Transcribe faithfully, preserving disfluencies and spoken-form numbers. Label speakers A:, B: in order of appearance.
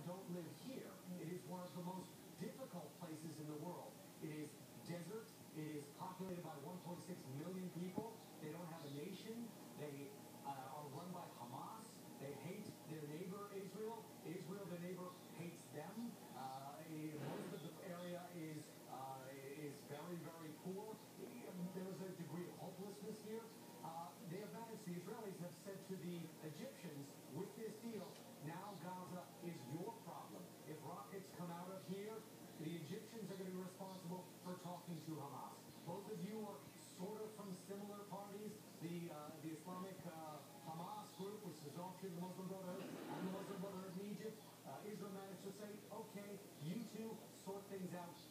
A: don't live here. It is one of the most difficult places in the world. It is desert. It is populated by one point six million people. They don't have a nation. They uh, are run by Hamas. They hate their neighbor Israel. Israel, their neighbor, hates them. Uh, most of the area is uh, is very, very poor. There's a degree of hopelessness here. Uh, they have managed, the Israelis have said to the Egyptians, with this deal, now Gaza is your problem. If rockets come out of here, the Egyptians are going to be responsible for talking to Hamas. Both of you are sort of from similar parties. The uh, the Islamic uh, Hamas group, which is offshoot of the Muslim Brotherhood, and the Muslim Brotherhood in Egypt. Uh, Israel managed to say, okay, you two sort things out